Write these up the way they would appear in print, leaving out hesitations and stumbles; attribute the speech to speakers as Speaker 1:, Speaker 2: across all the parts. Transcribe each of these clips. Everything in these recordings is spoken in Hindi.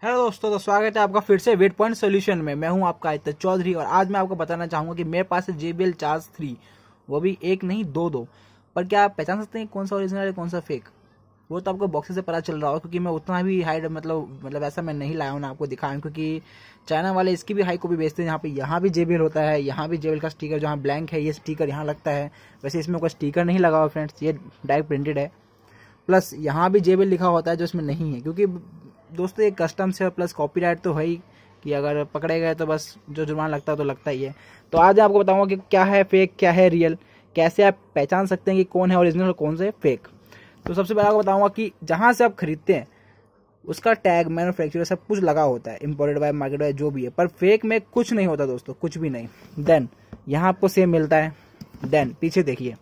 Speaker 1: हेलो दोस्तों, तो स्वागत है आपका फिर से वेट पॉइंट सोल्यूशन में। मैं हूं आपका आदित्य चौधरी और आज मैं आपको बताना चाहूंगा कि मेरे पास है JBL Charge 3, वो भी एक नहीं दो। पर क्या आप पहचान सकते हैं कौन सा ओरिजिनल है कौन सा फेक? वो तो आपको बॉक्सेस से पता चल रहा हो, क्योंकि मैं उतना भी हाई मतलब ऐसा मैं नहीं लाया हूँ ना आपको दिखाया, क्योंकि चाइना वाले इसकी भी हाई कॉपी बेचते हैं। यहाँ भी JBL होता है, यहाँ भी JBL का स्टिकर जहाँ ब्लैंक है ये स्टिकर यहाँ लगता है। वैसे इसमें कोई स्टिकर नहीं लगा हुआ फ्रेंड्स, ये डायरेक्ट प्रिंटेड है। प्लस यहाँ भी JBL लिखा होता है जो इसमें नहीं है, क्योंकि दोस्तों ये कस्टम से प्लस कॉपीराइट तो है ही कि अगर पकड़े गए तो बस जो जुर्माना लगता है तो लगता ही है। तो आज आपको बताऊंगा कि क्या है फेक क्या है रियल, कैसे आप पहचान सकते हैं कि कौन है ओरिजिनल और कौन से फेक। तो सबसे पहले आपको बताऊंगा कि जहां से आप खरीदते हैं उसका टैग मैन्युफैक्चरर सब कुछ लगा होता है, इम्पोर्टेड बाय मार्केट बाय जो भी है, पर फेक में कुछ नहीं होता दोस्तों, कुछ भी नहीं। देन यहाँ आपको सेम मिलता है। देन पीछे देखिए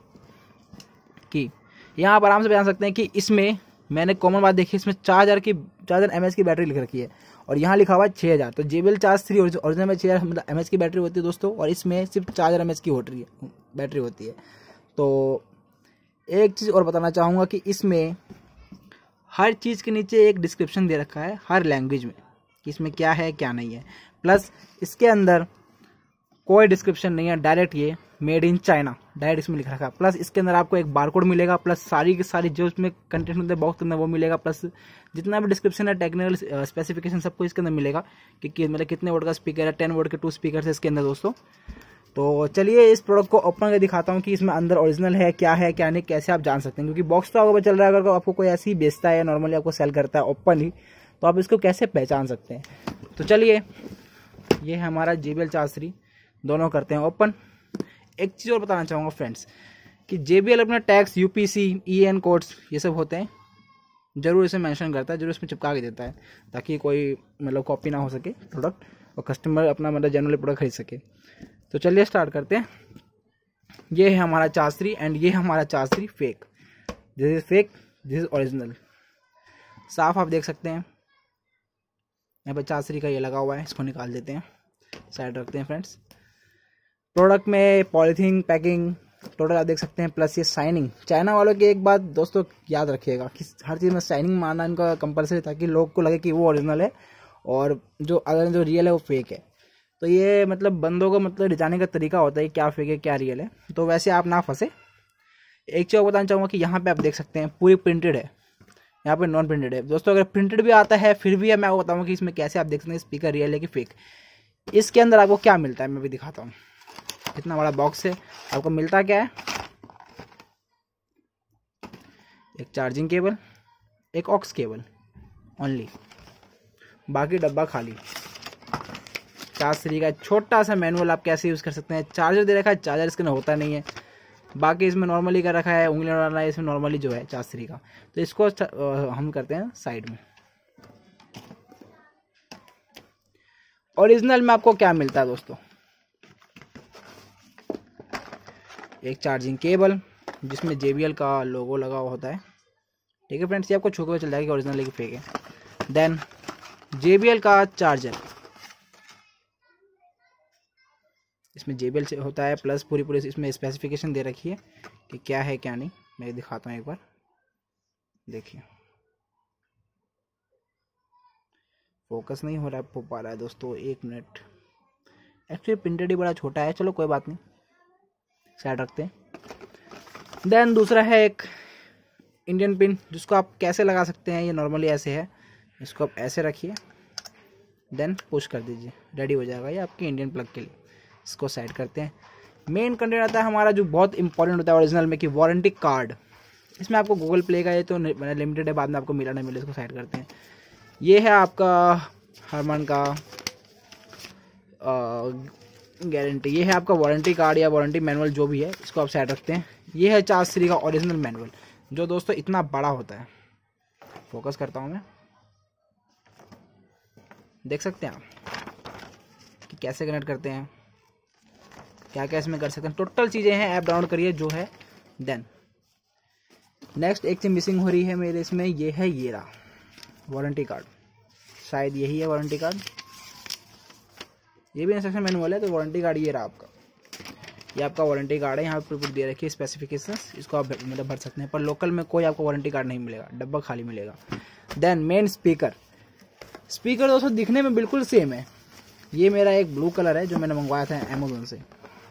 Speaker 1: कि यहाँ आप आराम से पहचान सकते हैं कि इसमें मैंने कॉमन बात देखी, इसमें 4000 mAh की बैटरी लिख रखी है और यहाँ लिखा हुआ है 6000। तो JBL Charge 3 ओरिजिनल में 6000 मतलब mAh की बैटरी होती है दोस्तों, और इसमें सिर्फ 4000 mAh की बैटरी होती है। तो एक चीज़ और बताना चाहूँगा कि इसमें हर चीज़ के नीचे एक डिस्क्रिप्शन दे रखा है हर लैंग्वेज में कि इसमें क्या है क्या नहीं है। प्लस इसके अंदर कोई डिस्क्रिप्शन नहीं है, डायरेक्ट ये मेड इन चाइना डायरेक्ट इसमें लिख रखा है। प्लस इसके अंदर आपको एक बारकोड मिलेगा, प्लस सारी की सारी जो इसमें कंटेंट होते हैं बॉक्स के अंदर वो मिलेगा, प्लस जितना भी डिस्क्रिप्शन है टेक्निकल स्पेसिफिकेशन सबको इसके अंदर मिलेगा कि मतलब कितने वोट का स्पीकर है, 10 वोट के 2 स्पीकर है इसके अंदर दोस्तों। तो चलिए इस प्रोडक्ट को ओपन करके दिखाता हूँ कि इसमें अंदर ओरिजिनल है क्या नहीं, कैसे आप जान सकते हैं, क्योंकि बॉक्स तो आपको पता चल रहा है। अगर आपको कोई ऐसे ही बेचता है नॉर्मली आपको सेल करता है ओपन ही, तो आप इसको कैसे पहचान सकते हैं। तो चलिए ये है हमारा JBL Charge 3, दोनों करते हैं ओपन। एक चीज़ और बताना चाहूँगा फ्रेंड्स कि JBL अपना टैक्स UPC EN कोड्स ये सब होते हैं जरूर इसे मेंशन करता है, जरूर इसमें चिपका के देता है ताकि कोई मतलब कॉपी ना हो सके प्रोडक्ट और कस्टमर अपना मतलब जनरली प्रोडक्ट खरीद सके। तो चलिए स्टार्ट करते हैं। ये है हमारा Charge 3 एंड ये है हमारा Charge 3 fake. This is fake, this is original. साफ आप देख सकते हैं यहाँ पर Charge 3 का ये लगा हुआ है, इसको निकाल देते हैं, साइड रखते हैं फ्रेंड्स। प्रोडक्ट में पॉलीथीन पैकिंग टोटल आप देख सकते हैं, प्लस ये साइनिंग। चाइना वालों की एक बात दोस्तों याद रखिएगा कि हर चीज़ में साइनिंग मारना इनका कंपलसरी, ताकि लोग को लगे कि वो ओरिजिनल है और जो रियल है वो फेक है। तो ये मतलब बंदों को मतलब डिजाइनिंग का तरीका होता है क्या फेक है क्या रियल है, तो वैसे आप ना फंसे। एक चीज़ बताना चाहूँगा कि यहाँ पे आप देख सकते हैं पूरी प्रिंटेड है, यहाँ पे नॉन प्रिंटेड है दोस्तों। अगर प्रिंटेड भी आता है फिर भी मैं आपको बताऊँगा कि इसमें कैसे आप देख सकते हैं स्पीकर रियल है कि फेक। इसके अंदर आपको क्या मिलता है मैं भी दिखाता हूँ। इतना बड़ा बॉक्स है, आपको मिलता क्या है, एक चार्जिंग केबल, एक ऑक्स केबल ओनली, बाकी डब्बा खाली। Charge 3 का छोटा सा मैनुअल आप कैसे यूज़ कर सकते हैं। चार्जर दे रखा है, चार्जर इसके अंदर होता नहीं है, बाकी इसमें नॉर्मली कर रखा है, उंगली डालना है इसमें नॉर्मली जो है Charge 3 का। तो इसको हम करते हैं साइड में। ओरिजिनल में आपको क्या मिलता है दोस्तों, एक चार्जिंग केबल जिसमें JBL का लोगो लगा हुआ होता है, ठीक है फ्रेंड्स, ये आपको छू के चल जाएगा कि ओरिजिनल है कि फेक है। देन JBL का चार्जर, इसमें JBL से होता है, प्लस पूरी इसमें स्पेसिफिकेशन दे रखी है कि क्या है क्या नहीं। मैं दिखाता हूँ एक बार, देखिए फोकस नहीं हो पा रहा है दोस्तों, 1 मिनट। एक्चुअली प्रिंटेड ही बड़ा छोटा है, चलो कोई बात नहीं, साइड रखते हैं। देन दूसरा है एक इंडियन पिन, जिसको आप कैसे लगा सकते हैं, ये नॉर्मली ऐसे है, इसको आप ऐसे रखिए, देन पुश कर दीजिए, रेडी हो जाएगा ये आपके इंडियन प्लग के लिए। इसको साइड करते हैं। मेन कंटेंट आता है हमारा जो बहुत इंपॉर्टेंट होता है ओरिजिनल में कि वारंटी कार्ड। इसमें आपको गूगल प्ले का ये तो लिमिटेड है, बाद में आपको मिला नहीं मिले, इसको साइड करते हैं। ये है आपका हरमान का गारंटी, ये है आपका वारंटी कार्ड या वारंटी मैनुअल जो भी है, इसको आप साइड रखते हैं। ये है Charge 3 का ओरिजिनल मैनुअल जो दोस्तों इतना बड़ा होता है। फोकस करता हूँ मैं, देख सकते हैं आप कि कैसे कनेक्ट करते हैं, क्या क्या इसमें कर सकते हैं, टोटल चीज़ें हैं। ऐप डाउनलोड करिए जो है। देन नेक्स्ट एक चीज़ मिसिंग हो रही है मेरे इसमें, ये है ये रहा वारंटी कार्ड, शायद यही है वारंटी कार्ड। ये भी इंस्ट्रक्शन मैनुअल है, तो वारंटी कार्ड ये रहा आपका, ये आपका वारंटी कार्ड है। यहाँ पर दे रखी है स्पेसिफिकेशंस, इसको आप मतलब भर सकते हैं, पर लोकल में कोई आपको वारंटी कार्ड नहीं मिलेगा, डब्बा खाली मिलेगा। देन मेन स्पीकर, स्पीकर दोस्तों दिखने में बिल्कुल सेम है। ये मेरा एक ब्लू कलर है जो मैंने मंगवाया था अमेजोन से,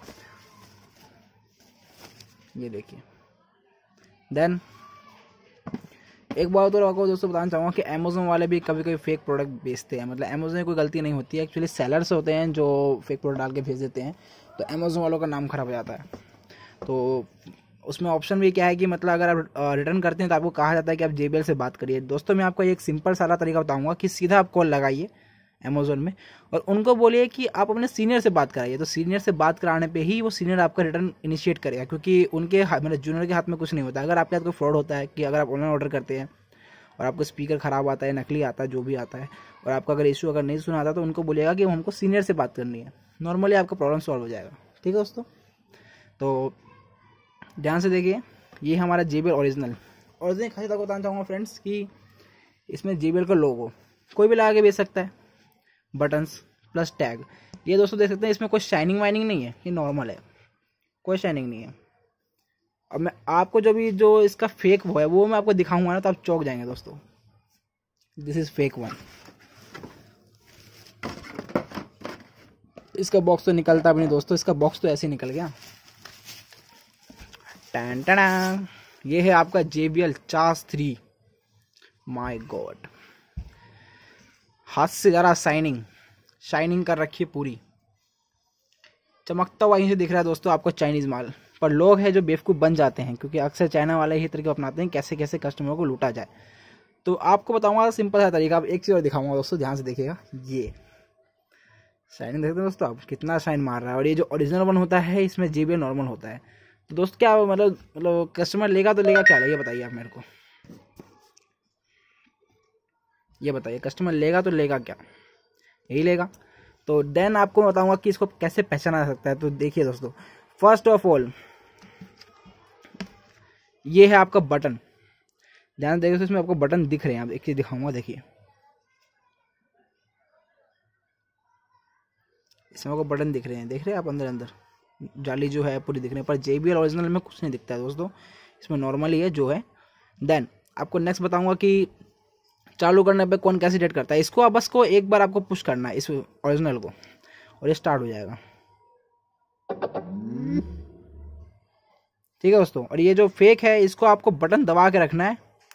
Speaker 1: ये देखिए। देन एक बात और आपको दोस्तों बताना चाहूँगा कि अमेजोन वाले भी कभी कभी फेक प्रोडक्ट बेचते हैं। मतलब अमेजोन में कोई गलती नहीं होती है, एक्चुअली सेलर्स होते हैं जो फेक प्रोडक्ट डाल के भेज देते हैं, तो अमेजोन वालों का नाम खराब हो जाता है। तो उसमें ऑप्शन भी क्या है कि मतलब अगर आप रिटर्न करते हैं तो आपको कहा जाता है कि आप JBL से बात करिए। दोस्तों मैं आपको एक सिंपल सारा तरीका बताऊंगा कि सीधा आप कॉल लगाइए अमेजोन में और उनको बोलिए कि आप अपने सीनियर से बात कराइए। तो सीनियर से बात कराने पे ही वो सीनियर आपका रिटर्न इनिशिएट करेगा, क्योंकि उनके मतलब जूनियर के हाथ में कुछ नहीं होता। अगर आपके हाथ कोई फ्रॉड होता है कि अगर आप ऑनलाइन ऑर्डर करते हैं और आपको स्पीकर ख़राब आता है, नकली आता है, जो भी आता है, और आपका अगर इशू अगर नहीं सुना आता तो उनको बोलिएगा कि हमको सीनियर से बात करनी है। नॉर्मली आपका प्रॉब्लम सॉल्व हो जाएगा। ठीक है दोस्तों, तो ध्यान से देखिए। ये हमारा JBL ओरिजिनल खासियत आपको बताना चाहूँगा फ्रेंड्स कि इसमें JBL का लोगो कोई भी लगा के बेच सकता है, बटन्स प्लस टैग। ये दोस्तों देख सकते हैं इसमें कोई शाइनिंग वाइनिंग नहीं है, ये नॉर्मल है, कोई शाइनिंग नहीं है। अब मैं आपको जो इसका फेक वो है वो मैं आपको दिखाऊंगा ना तो आप चौंक जाएंगे दोस्तों। This is fake one. इसका बॉक्स तो निकलता भी नहीं दोस्तों, इसका बॉक्स तो ऐसे ही निकल गया। टन टन, ये है आपका JBL चार्ज 3। माय गॉड, हाथ से जरा शाइनिंग कर रखी है पूरी, चमकता हुआ यहीं से दिख रहा है दोस्तों आपको चाइनीज माल। पर लोग हैं जो बेवकूफ़ बन जाते हैं, क्योंकि अक्सर चाइना वाले ही तरीके अपनाते हैं कैसे कैसे कस्टमर को लूटा जाए। तो आपको बताऊंगा सिंपल सा तरीका। अब एक चीज़ और दिखाऊंगा दोस्तों, ध्यान से देखिएगा। ये शाइनिंग देखते हैं दोस्तों आप, कितना शाइन मार रहा है। और ये जो ओरिजिनल वन होता है इसमें JBL नॉर्मल होता है। तो दोस्त क्या मतलब कस्टमर लेगा तो लेगा क्या, ये बताइए आप मेरे को, ये बताइए। कस्टमर लेगा तो लेगा क्या, यही लेगा। तो देन आपको बताऊंगा कि इसको कैसे पहचाना जा सकता है। तो देखिए दोस्तों, फर्स्ट ऑफ ऑल ये है आपका बटन। ध्यान देखिए, इसमें आपको बटन दिख रहे हैं। आप एक चीज दिखाऊंगा, देखिए इसमें आपको बटन दिख रहे हैं, देख रहे हैं आप, अंदर जाली जो है पूरी दिख रही है। पर JBL ओरिजिनल में कुछ नहीं दिखता है दोस्तों, इसमें नॉर्मली है जो है। देन आपको नेक्स्ट बताऊंगा कि चालू करने पे कौन कैसे डेट करता है। इसको आप बस को एक बार आपको पुश करना है इस ओरिजिनल को और ये स्टार्ट हो जाएगा। ठीक है दोस्तों, और ये जो फेक है इसको आपको बटन दबा के रखना है।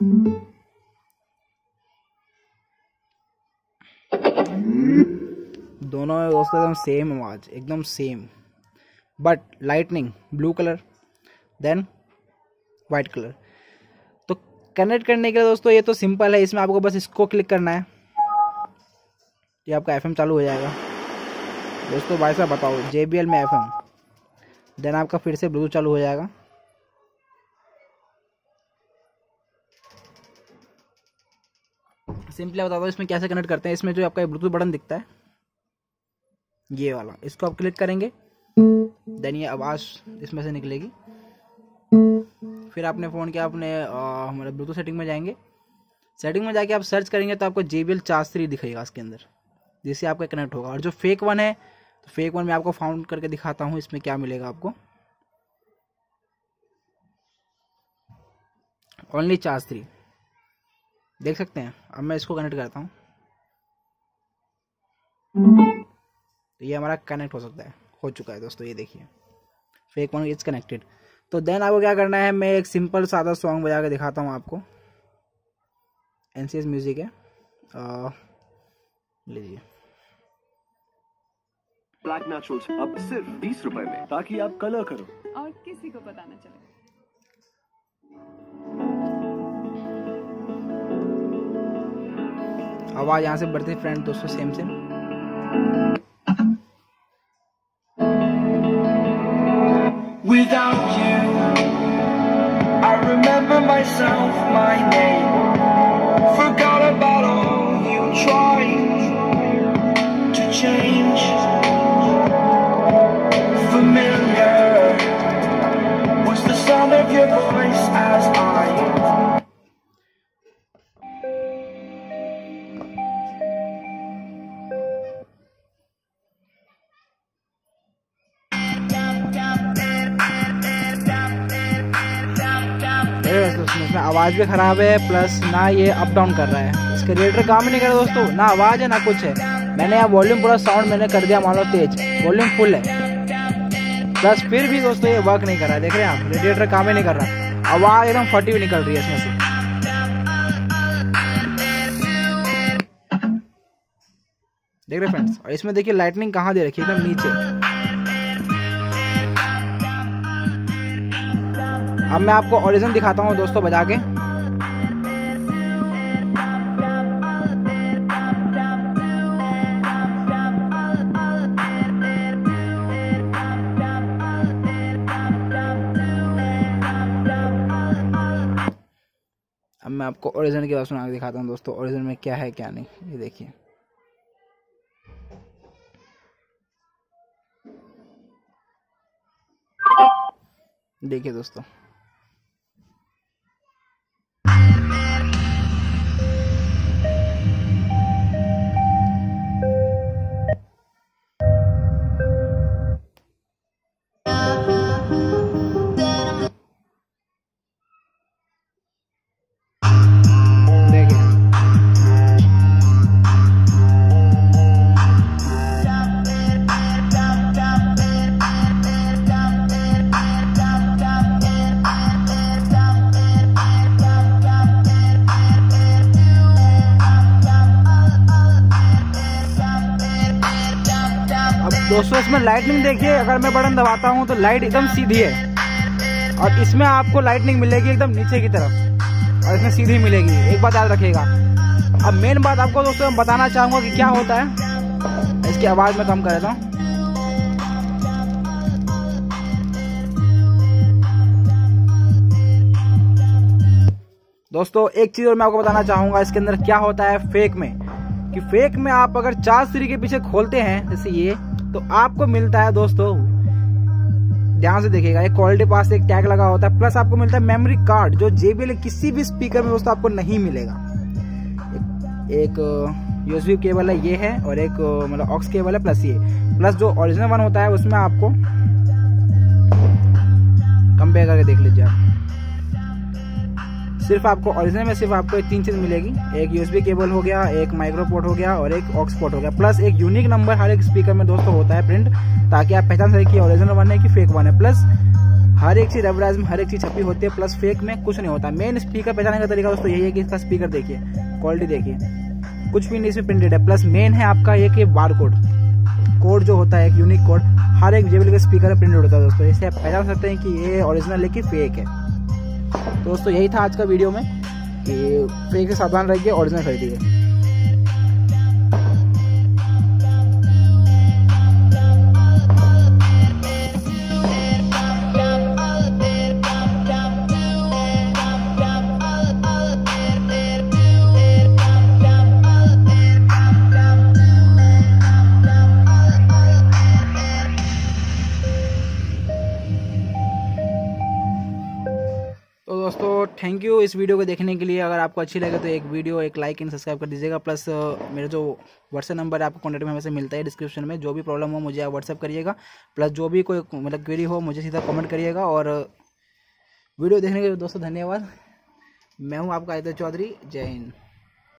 Speaker 1: दोनों में दोस्तों एकदम सेम आवाज, एकदम same, but lightning blue colour then white colour. तो कनेक्ट करने के लिए दोस्तों ये तो सिंपल है, इसमें आपको बस इसको क्लिक करना है, ये आपका FM चालू हो जाएगा। दोस्तों भाई साहब बताओ, JBL में FM, देन आपका फिर से ब्लूटूथ चालू हो जाएगा। सिंपली बता दो इसमें कैसे कनेक्ट करते हैं। इसमें जो आपका ब्लूटूथ बटन दिखता है ये वाला, इसको आप क्लिक करेंगे, देन ये आवाज़ इसमें से निकलेगी। फिर आपने फ़ोन के अपने हमारे ब्लूटूथ सेटिंग में जाएंगे। सेटिंग में जाके आप सर्च करेंगे तो आपको JBL चार्ज 3 दिखेगा इसके अंदर, जिससे आपका कनेक्ट होगा। और जो फेक वन है, तो फेक वन में आपको फाउंड करके दिखाता हूँ इसमें क्या मिलेगा आपको। ओनली चार्ज 3 देख सकते हैं। अब मैं इसको कनेक्ट करता हूँ तो ये हमारा कनेक्ट हो सकता है, हो चुका है दोस्तों। ये देखिए फेक वन इज कनेक्टेड। तो देन आपको क्या करना है, मैं एक सिंपल सादा सॉन्ग बजा के दिखाता हूँ आपको। NCS म्यूजिक है, लीजिए।
Speaker 2: ब्लैक नेचुरल्स अब सिर्फ 20 रुपए में, ताकि आप कलर करो
Speaker 3: और किसी को पता न चले।
Speaker 1: आवाज यहाँ से बढ़ती फ्रेंड दोस्तों, same same.
Speaker 4: Without you, I remember myself, my name. Forgot about all you tried to change. Familiar was the sound of your voice as I
Speaker 1: इसमें आवाज़ भी ख़राब है, प्लस ना ये अप डाउन कर रहा है। इसका रेडिएटर काम ही नहीं कर रहा दोस्तों, ना आवाज है ना कुछ है। मैंने यहाँ वॉल्यूम पूरा साउंड मैंने कर दिया मान लो तेज, वॉल्यूम फुल है, प्लस फिर भी दोस्तों ये वर्क नहीं कर रहा है। देख रहे हैं आप, रेडिएटर काम ही नहीं कर रहा, आवाज एकदम फटी हुई निकल रही है इसमें से। देख रहे फ्रेंड्स, और इसमें देखिए लाइटनिंग कहाँ दे रखी है, एकदम नीचे। अब मैं आपको ओरिजिन दिखाता हूँ दोस्तों बजा के। अब मैं आपको ओरिजिन की आवाज सुना के दिखाता हूँ दोस्तों, ओरिजिन में क्या है क्या नहीं। ये देखिए, देखिए दोस्तों, दोस्तों इसमें लाइटनिंग देखिए, अगर मैं बटन दबाता हूँ तो लाइट एकदम सीधी है, और इसमें आपको लाइटनिंग मिलेगी एकदम नीचे की तरफ, और इसमें सीधी मिलेगी। एक बात याद रखिएगा। अब मेन बात आपको दोस्तों मैं बताना चाहूंगा कि क्या होता है। इसकी आवाज में कम कर देता हूँ। दोस्तों एक चीज और मैं आपको बताना चाहूंगा इसके अंदर क्या होता है फेक में, कि फेक में आप अगर चार्ज सीरी के पीछे खोलते हैं जैसे ये, तो आपको मिलता है दोस्तों, ध्यान से देखिएगा, एक क्वालिटी पास एक टैग लगा होता है, प्लस आपको मिलता है मेमोरी कार्ड, जो JBL किसी भी स्पीकर में दोस्तों आपको नहीं मिलेगा। एक USB केबल है ये है, और एक मतलब ऑक्स केबल है, प्लस ये, प्लस जो ओरिजिनल वन होता है उसमें आपको कंपेयर करके देख लीजिए आप। सिर्फ आपको ओरिजिनल में सिर्फ आपको 3 चीज मिलेगी, एक USB केबल हो गया, एक माइक्रो पोर्ट हो गया, और एक ऑक्स पोर्ट हो गया, प्लस एक यूनिक नंबर हर एक स्पीकर में दोस्तों होता है प्रिंट, ताकि आप पहचान सकें कि ओरिजिनल वन है कि फेक वन है। प्लस हर एक चीज एडवर्टाइज में हर एक चीज छपी होती है, प्लस फेक में कुछ नहीं होता। मेन स्पीकर पहचानने का तरीका दोस्तों यही है कि इसका स्पीकर देखिए, क्वालिटी देखिए, कुछ भी नहीं इसमें प्रिंटेड है। प्लस मेन है आपका एक बार कोड जो होता है, एक यूनिक कोड हर एक JBL के स्पीकर में प्रिंटेड होता है दोस्तों, इससे आप पहचान सकते हैं कि ये ओरिजिनल है कि फेक है। दोस्तों यही था आज का वीडियो में, कि फेक से सावधान रहिए, ओरिजिनल खरीदिए। दोस्तों थैंक यू इस वीडियो को देखने के लिए। अगर आपको अच्छी लगे तो एक वीडियो एक लाइक एंड सब्सक्राइब कर दीजिएगा। प्लस मेरा जो व्हाट्सएप नंबर है आपको कॉन्टैक्ट में हमें से मिलता है डिस्क्रिप्शन में। जो भी प्रॉब्लम हो मुझे आप व्हाट्सएप करिएगा। प्लस जो भी कोई मतलब क्वेरी हो मुझे सीधा कमेंट करिएगा। और वीडियो देखने के लिए दोस्तों धन्यवाद। मैं हूँ आपका आदित्य चौधरी। जय हिंद।